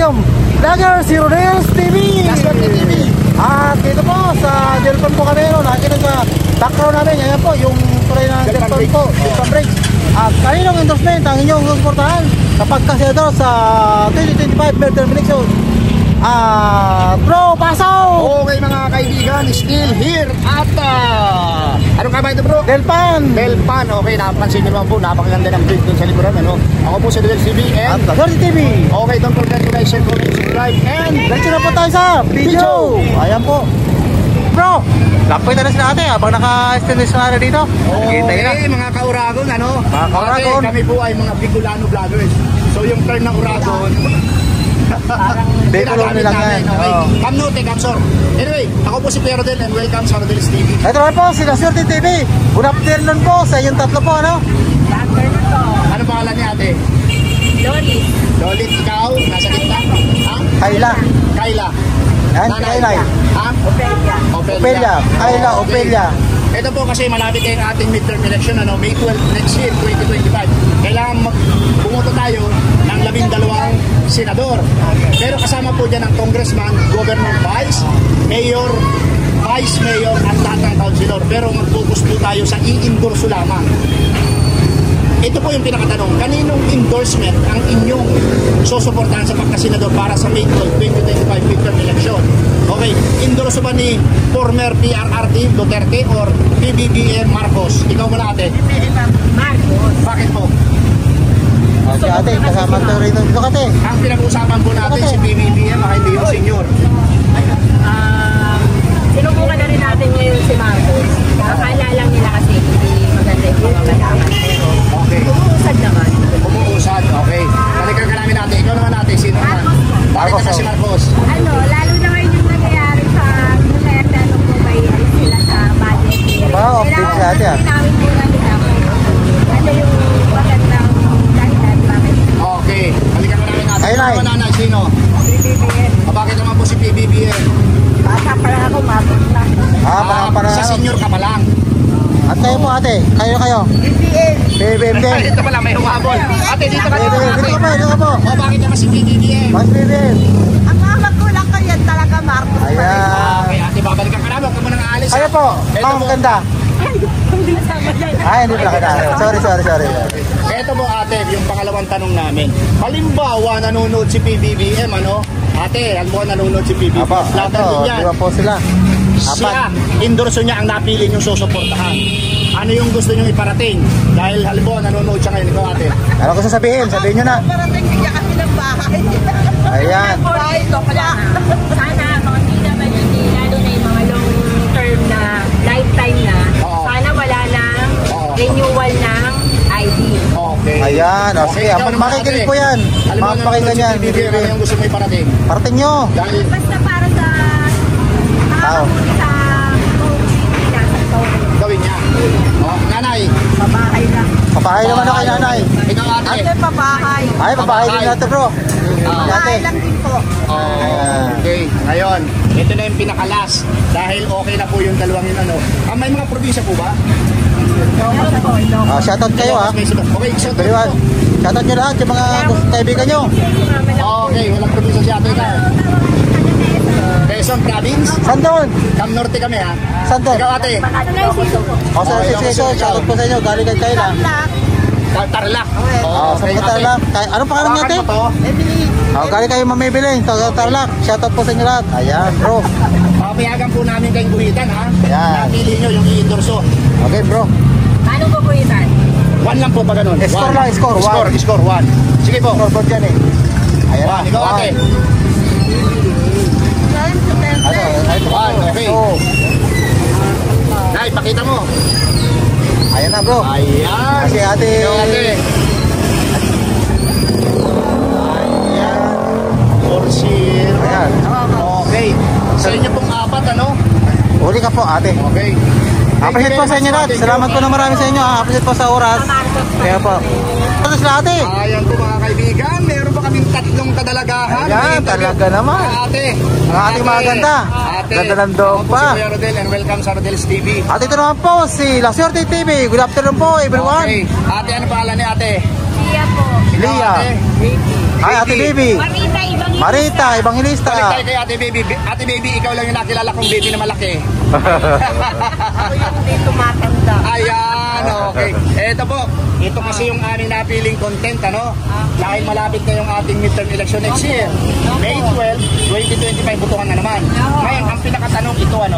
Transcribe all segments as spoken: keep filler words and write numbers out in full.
inyong vlogger, si Rodel's T V. At dito po sa Delpan po kami, no, nakikita sa background namin. Ayan po yung tuloy na Delpan po, Delpan Bridge. At kaninong endorsement ang inyong susuportahan kapag kasenador sa twenty twenty-five midterm election. Ah, bro, pasaw! Okay mga kaibigan, still here at uh, ano ka ba ito bro? Delpan! Delpan, okay, napansin nyo naman po, napakaganda ng bridge dun sa likuran, ano? Ako po si Rodel's T V and Rodel's T V. Okay, don't forget to like, share, comment, subscribe and diretso na po tayo sa video! Ayan po. Bro, lapitan na sila ate habang naka-extend na dito. Okay, na. Mga kauragon, ano? Mga kauragon. Kami po ay mga Bicolano vloggers. So yung turn ng uragon, Bicolano lang yan. Okay. Oh. Come no, take answer. Anyway, ako po si Pierre Rodel and welcome sa Rodel's T V. Ito naman po, si Lasorte T V. Good afternoon po sa inyong tatlo po, ano? Good afternoon po. Ano pangalan niya ate? Lolit. Lolit, ikaw? Nasa gitna? Ha? Kayla. Kayla. Yan, Nanay. Kayla. Ha? Opelia. Opelia. Kayla, Okay. Opelia. Ito po kasi malapit kayong ating midterm election, ano, May twelfth next year, twenty twenty-five. Kailangan mag bumoto tayo ng labing dalawang senador. Pero kasama po dyan ang congressman, governor, vice, mayor, vice mayor at lahat ng councilor. Pero mag-focus po tayo sa i-endorso lamang. Ito po yung pinakatanong, kaninong endorsement ang inyong susuportahan sa pagkasenador para sa May twelfth, twenty twenty-five midterm election? Okay, endorso ba ni former P R R D Duterte or P B B M Marcos? Ikaw muna ate. Marcos. Bakit po? O, si ate, kasama ito rin. Ito ate. Ang pinag-uusapan po natin si P B B M, baka hindi yung senior. Ah, sinubukan na rin natin ngayon si Marcos. Akala lang nila kasi hindi maganda yung mga malaman. Pero Okay. umuusad naman. Umuusad, okay. Balikan ka namin natin. Ikaw naman natin, sino naman? Bakit Marcos. ka si Marcos? Ano, lalo na ngayon yung nangyayari sa Duterte nung po may alis sila sa budget hearing. Wow, update si ate, ah. Kailangan po namin ako. Ano yung magandang dahilan bakit Okay, balikan ka namin natin. Ay, Ikaw Nay. naman nanay, sino? P B B M. O, bakit naman po si P B B M? Bata pa lang ako, mabot na. Ah, parang parang. Sa senior ka pa lang. At kayo po ate, kayo kayo. P B M. B B M din. Dito pala may humabol. Ate, dito ka B B dito M, ate. dito ka po, dito ka po. O, bakit naman si P B B M? Mas B B M. Ang mga magulang ko yan talaga, Marcos. Ayan. Okay, ate, babalikan ka namin. Huwag ka muna nang aalis. Kayo ha? po, Ito ma'am po. ganda. Hindi sama yan. Ay, hindi pala kita. Sorry, sorry, sorry. Ito po ate, yung pangalawang tanong namin. Halimbawa, nanonood si P B B M, ano? Ate, alam mo nanonood si P B B M. Apa, Lahat ito, din yan. di ba po sila? Siya, endorso niya ang napili niyong susuportahan. Ano yung gusto niyong iparating? Dahil halimbawa, nanonood siya ngayon. Ikaw ate. Ano ko sasabihin? Sabihin nyo na. Parating kaya kasi ng bahay. Ayan. Bahay ko pala. Sana, mga hindi naman hindi, lalo na yung mga long term na lifetime na, Oo. sana wala nang Oo. renewal ng I D. Okay. Ayan, okay. ikaw Ang naman, makikinig ate. po yan. Halimbawa, Mga pakinggan yan. nanonood si P B B M, ano yung gusto mo iparating? Parating nyo. Dahil, Basta para sa Tao. nakakabuli sa community na sa ito. gawin niya. Oh, nanay. Pabahay lang. Papahay naman ako kay nanay. Ikaw ate. Ate, pabahay. Ay, papahay din natin bro. Ah. Pabahay lang din po. Oh, okay. Ngayon, ito na yung pinakalas. Dahil okay na po yung dalawang yun, ano. Ah, may mga probinsya po ba? Meron po, ito. Ah, shoutout kayo ha. Okay, so Baliwan. Shoutout nyo lahat yung mga kaibigan nyo. Okay, walang probinsya si ate ka. Quezon Province. Saan doon? Cam Norte kami ha. Saan doon? Ikaw ate. O sa Okay, sisi ko, shoutout po sa inyo. Galing kay Kayla. Tar- Tarlac. Oh, sa Okay, mga Tarlac. Kay- Anong pangalan niya ate? Hawakan mo to. Oh, galing kayo mamibilin. Sa Tarlac. Shoutout po sa inyo lahat. Ayan bro. Papayagan po namin kayong guhitan ha. Yan. Napili nyo yung i-endorso. Okay bro. Paano po po itan? One lang po ba ganun? Eh, score One. lang, score, one. Score, score, one. Sige po. Scoreboard yan eh. Ayan One. na. Ikaw ate. Ano? Ay, ito One, okay. Oh. Nay, pakita mo. Ayan na bro. Ayan. Kasi ate. Ikaw ate. Ayan. four zero. Ayan. Okay. Sa inyo pong apat, ano? Uli ka po ate. Okay. Appreciate po sa inyo lahat. Salamat po na marami sa inyo. Appreciate po sa oras. Kaya po. Ito sila ate. Ayan po mga kaibigan. Meron pa kaming tatlong kadalagahan. Ayan, talaga naman. Ate. Ang ating mga ganda. Ate. Ganda ng dog Ako po pa. si Kuya Rodel and welcome sa Rodel's T V. At ito naman po si Lasorte T V. Good afternoon po everyone. Okay. Ate, ano pangalan ni ate? Siya po. Ikaw, Lia. ate? Hi ate baby. Marita, ibang Marita, Evangelista. Balik tayo kay Ate Baby. Ate Baby, ikaw lang yung nakilala kong baby na malaki. Ako yung di tumatanda. Ayan, okay. Eto po, ito kasi yung aming napiling content, ano? Dahil malapit na yung ating midterm election next year. May twelve, twenty twenty-five, butukan na naman. Ngayon, ang pinakatanong ito, ano?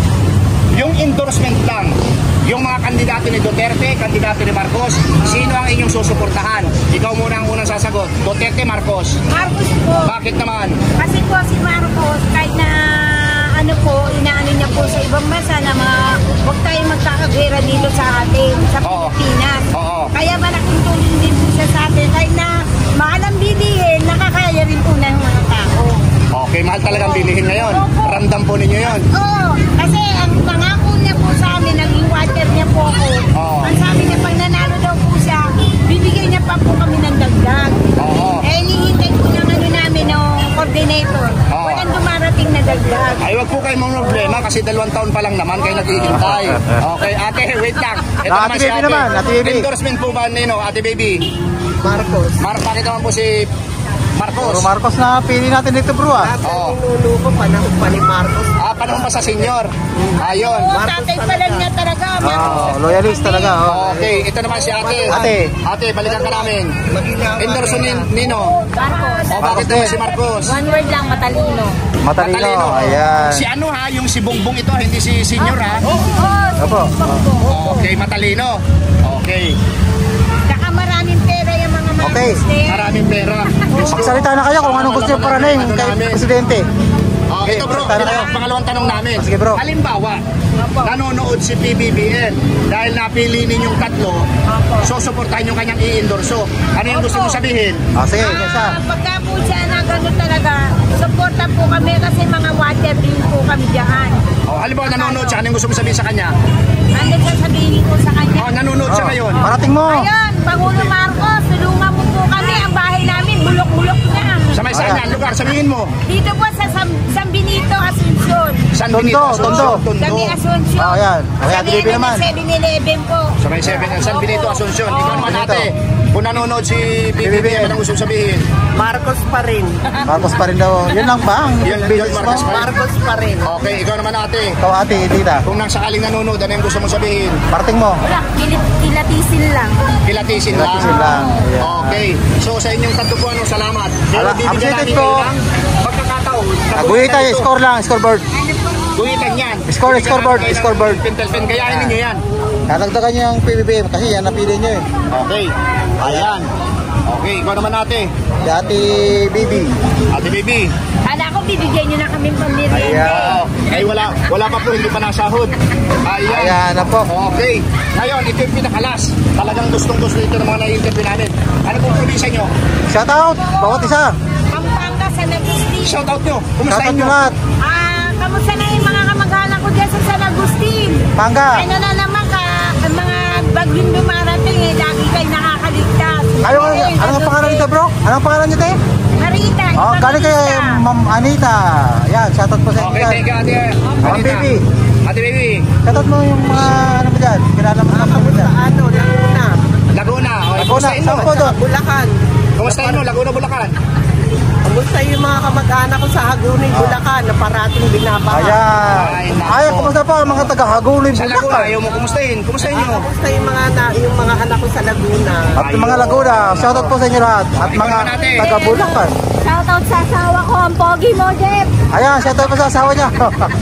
Yung endorsement lang, yung mga kandidato ni Duterte, kandidato ni Marcos, sino ang inyong susuportahan? Ikaw muna ang unang sasagot. Duterte, Marcos. Marcos po. Bakit naman? Kasi po si Marcos, kahit na ano po, inaano niya po sa ibang bansa na mga, huwag tayong magkakagera dito sa atin, sa Oo. Pilipinas. Oo. Kaya malaking tulong din po siya sa atin. Kahit na mahal ang bilihin, nakakaya rin po ng mga tao. Okay, mahal talagang bilihin ngayon. Ramdam po ninyo yon. Oo, kasi ang pangako niya po sa amin, naging water niya po ako. Oo. Ang sabi niya, pag nanalo daw po siya, bibigyan niya pa po kami ng dagdag. Oo. Eh, hinihintay po ng ano namin, ng coordinator. Oo. Walang dumarating na dagdag. Ay, wag po kayo mong problema kasi dalawang taon pa lang naman kayo naghihintay. Okay, ate, wait lang. Ito Ah, naman Ate si Baby ate. naman, Ate Baby. Endorsement po ba nino, Ate Baby? Marcos. Mar, bakit naman po si Marcos? Puro Marcos na pili natin dito, bro, ah. Oo. Nuno ko, panahon pa ni Marcos. Ah, panahon pa sa senior. Ayun. Oo, tatay pa lang niya talaga. Oh, loyalist talaga, oh. Okay, ito naman si ate. Ate. Ate, balikan ka namin. Endorsement nino. Marcos. O, bakit naman si Marcos? One word lang, matalino. Matalino, ayan. Si ano ha, yung si Bongbong ito, hindi si senior ha. Oo, Opo. Okay, matalino. Okay. saka maraming pera yung mga Okay. Marcos din. Maraming pera. Magsalita na kayo kung anong gusto nyo paraning kay Presidente. Oh, ito bro, Tanong pinaka- kayo. pangalawang tanong namin. Sige, bro. Halimbawa, nanonood si P B B N dahil napili ninyong tatlo, susuportahan yung kanyang i-endorso. Ano yung gusto mong sabihin? Ah, sige, isa. Ah, pagka po siya na gano'n talaga, suporta po kami kasi mga water din po kami dyan. Oh, halimbawa nanonood siya, ano yung gusto mong sabihin sa kanya? Ano sasabihin ko sa kanya? Oh, nanonood siya Oh, ngayon. parating mo. Ayun, Pangulo Marcos, tulungan mo po kami. Ang bahay namin, bulok-bulok na. Sa may saan yan? Lugar, sabihin mo. Dito po sa San, San Benito, Asuncion. San Tondo, Benito, Asuncion, Tondo. Tondo. Kami Asuncion. Oh, ayan. Okay, Ate Baby naman. seven eleven po. Sa may seven, San Benito, Asuncion. Ikaw naman Benito. ate, kung nanonood si P B B N, ano gusto mong sabihin? Marcos pa rin. Marcos pa rin daw. Yun lang ba? Ang Yun- business yun, mo? Marcos pa rin. Marcos pa rin. Okay, ikaw naman ate. Ikaw, ate, tita. Kung nang sakaling nanonood, ano yung gusto mong sabihin? Parating mo. Wala, kilit, kilatisin lang. Kilatisin lang. Kilatisin lang. Ayan. Okay. So sa inyong tatlo po, ano, salamat. Pero Ala, bibigyan appreciated namin po. kayo ng pagkakataon. Ah, guhita, score lang, scoreboard. Guhitan yan. Score, Bibigyan scoreboard, namin kayo ng scoreboard. Pentel pen. Kayain ninyo yan. Tatagdagan niyo yung P B B M kasi yan napili niyo eh. Okay. Ayan. Okay, ikaw naman ate. Si Ate Baby. Ate baby. Kala ko bibigyan nyo na kami pamirienda. Ayan. Oo. Ay wala, wala pa po, hindi pa nasahod. Ayan. Ayan na po. Okay. Ngayon, ito yung pinakalas. Talagang gustong gusto ito ng mga nai-interview namin. Ano pong probinsya nyo? Shout out! Bawat isa! Pampanga sa Agustin. Shout out nyo. Shout Kumusta out inyo? nyo lahat! Ah, kamusta na yung mga kamag-anak ko dyan sa San Agustin? Pangga! Ano na naman ka, ang mga bagyong dumarating eh, lagi kayo nakakaligtas. Kayo, ano ang pangalan nito bro? Ano ang pangalan nyo tayo? Marita. Oh, galing kay Evangelista. Ma'am Anita. Yan, shout out po sa inyo Okay, dyan. thank you ate. Ate Anita. baby. Ate baby. Shout out mo yung mga ano mo dyan. Kilala mo naman mo dyan. Ano, Laguna. Laguna. Okay, Laguna, kumustahin mo? saan po doon? Bulacan. Kumustahin mo? Laguna, Bulacan. Kamusta yung mga kamag-anak ko sa Hagunin, Bulacan na parating binabaha? Ay, Ayan. nako. Ay, kumusta po ang mga taga-Hagulin Sa Laguna, Bulacan? ayaw mo kumustahin. Kumustahin nyo? Kamusta yung mga, na, yung mga anak ko sa Laguna? At yung mga Laguna, shout out po sa inyo lahat. At mga taga-Bulacan. Shoutout sa asawa ko, ang pogi mo, Jeff. Ayan, shout out po sa asawa niya.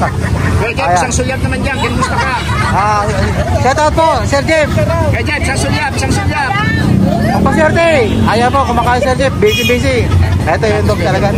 Kaya Jeff, Ayan. isang sulyap naman dyan. Kumusta ka? Ah, shout out po, Sir Jeff. Kaya Jeff, isang sulyap, isang sulyap. Ang paswerte. Ayan po, kumakain Sir Jeff. Busy-busy. Ito yung dog talaga.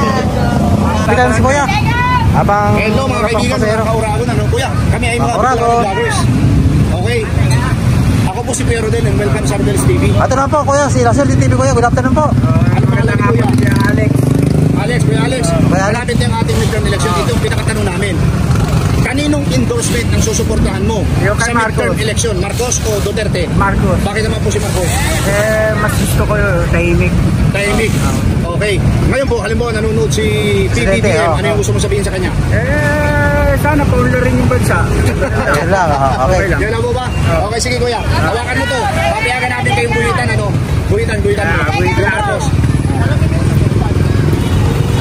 Pitan si Kuya. Habang Hello mga kaibigan, mga kauragon. Ano, kuya? Kami ay mga Mga Uragon. Uragon vloggers. Okay. Ako po si Pero din and welcome sa Ardelis T V. Ito na po Kuya, si Russell D T V Kuya. Good afternoon po. Ano pa lang kuya? Si Alex. Alex, kuya Alex. Kuya Alex. Malapit na yung ating midterm election. Ito yung pinakatanong namin. Kaninong endorsement ang susuportahan mo Yung kay sa midterm Marcos. election? Marcos o Duterte? Marcos. Bakit naman po si Marcos? Eh, mas gusto ko yung tahimik. Tahimik. Okay. Ngayon po, halimbawa nanonood si P B B Presidente, M. oh. Ano yung gusto mo sabihin sa kanya? Eh, sana paunlo rin yung bansa. Yan lang. ah, Okay. Yan na po ba? Okay, sige kuya. Hawakan mo to. Papayagan natin kayong buhitan, ano? Buhitan, buhitan mo. Ah, buhitan. Kuya Marcos.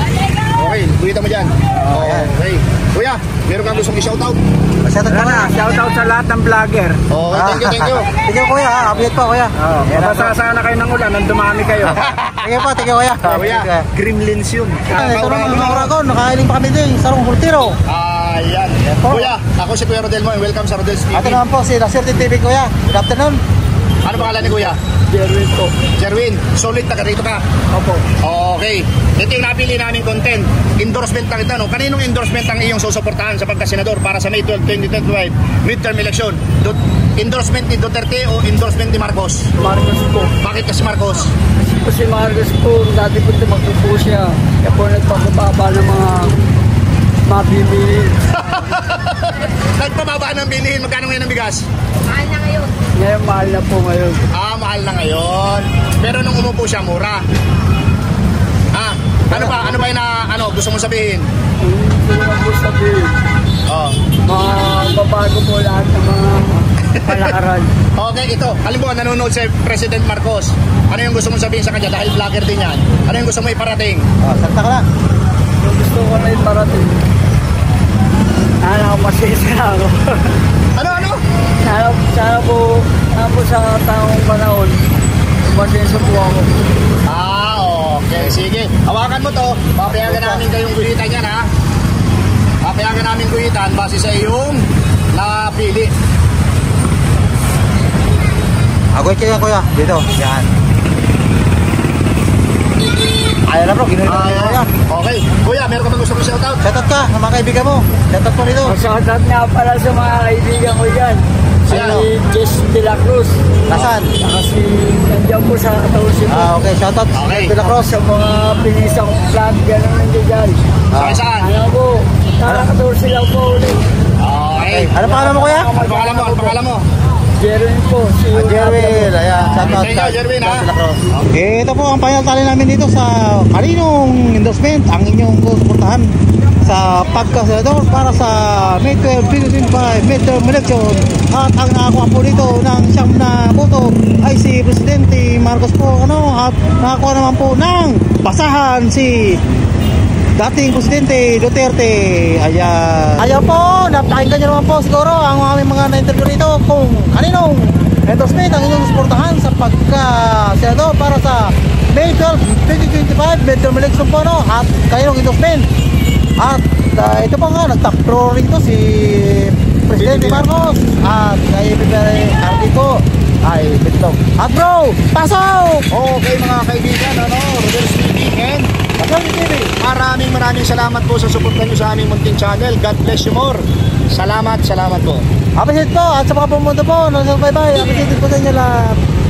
Okay, kuya mo dyan. Oh, ayan. Okay. Kuya, meron kang gustong i-shoutout? Shoutout ka na. Shout out sa lahat ng vlogger. Okay, thank you, thank you. Thank you kuya, ha? Update po kuya. Oh, mabasa sana kayo ng ulan, nang dumami kayo. Thank you po, thank you kuya. Kuya, Gremlins yun. Ay, ito naman mga Oragon, nakailing pa kami din, sarong Hultiro. Ayan. po. Kuya, ako si Kuya Rodel mo and welcome sa Rodel's T V. Ito naman po si Laserte T V kuya. Good afternoon. Ano pangalan ni Kuya? Jerwin po. Jerwin, solid taga rito ka. Opo. Okay. Ito yung napili namin content. Endorsement lang ito. No? Kaninong endorsement ang iyong susuportahan sa pagkasenador para sa May twelfth, twenty twenty-five midterm election? Do endorsement ni Duterte o endorsement ni Marcos? Marcos po. Bakit kasi Marcos? Kasi po si Marcos po, dati po tumakbo po siya. Kaya po nagpapababa ng mga mabibili. Nagpababa ng bilihin. Magkano ngayon ang bigas? Mahal na ngayon. Ngayon mahal na po ngayon. Ah, mahal na ngayon. Pero nung umupo siya, mura. Ah, ano pa? Ano pa yung na, ano, gusto mong sabihin? Hindi ko na po sabihin. Oh. Mababago po lahat ng mga palakaran. Okay, ito. Halimbawa, nanonood si President Marcos. Ano yung gusto mong sabihin sa kanya? Dahil vlogger din yan. Ano yung gusto mo iparating? Oh, salta ka na. Yung gusto ko na iparating. Sana ako masisa ako. Ano, ano? Sana, sana po, sana po sa taong panahon, masisa po ako. Ah, okay. Sige. Hawakan mo to. Papayagan namin kayong guhitan yan, ha? Papayagan namin guhitan base sa iyong napili. Ako yung kuya, dito. Yan. Ayan na bro, ginulit na Ah, kuya. okay. Kuya, meron ka bang gusto mong shoutout? Shoutout ka sa mga kaibigan mo. Shoutout po dito. Shoutout nga pala sa mga kaibigan ko dyan. Si Sino? Jess De La Cruz. Nasaan? Saka si, nandiyan po sa Katawsin po. Ah, okay, shoutout. Okay. De La Cruz. Sa mga pinisang vlog, gano'n nandiyan dyan. Ah. Saan, saan? Ano po, sa Katawsin lang po ulit. Okay. Ano pangalan mo kuya? Ano pangalan mo? Ano pangalan mo? Jerwin po. Si Ah, Jerwin, ayan, shoutout. Thank you, Jerwin, ha? De La Cruz. Eh, ito po ang final tally namin dito sa kaninong endorsement ang inyong suportahan sa pagkasenador para sa May twelfth, twenty twenty-five midterm election. At ang nakakuha po dito ng siyam na boto ay si Presidente Marcos po, ano, at nakakuha naman po ng basahan si dating Presidente Duterte. Ayan. Ayan po, napakinggan nyo naman po siguro ang aming mga na-interview dito kung kaninong endorsement ang inyong suportahan sa pagka-senador para sa May twelfth, twenty twenty-five midterm election po, no? At kaninong endorsement. At uh, ito pa nga, nagtakpro rito si Presidente Marcos at kay P B R D ko ay bitlog. At bro, pasok! Okay mga kaibigan, ano, Rodel's T V and Pasok T V! maraming maraming salamat po sa suporta nyo sa aming munting channel. God bless you more. Salamat, salamat po. Appreciate po at sa mga pumunta po, nasa bye-bye. Appreciate po sa inyo lahat.